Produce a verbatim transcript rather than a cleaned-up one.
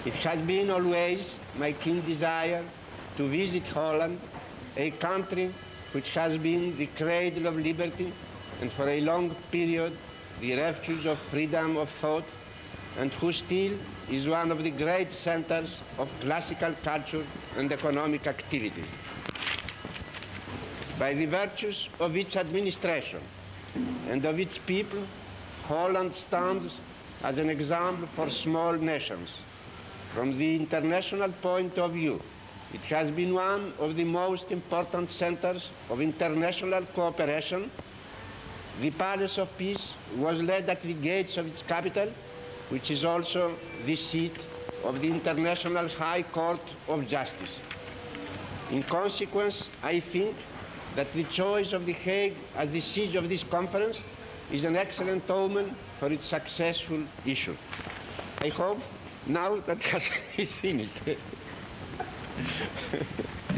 It has been always my keen desire to visit Holland, a country which has been the cradle of liberty and for a long period the refuge of freedom of thought, and who still is one of the great centers of classical culture and economic activity. By the virtues of its administration and of its people, Holland stands as an example for small nations. From the international point of view, it has been one of the most important centers of international cooperation. The Palace of Peace was led at the gates of its capital, which is also the seat of the International High Court of Justice. In consequence, I think that the choice of The Hague as the siege of this conference is an excellent omen for its successful issue. I hope now that has finished.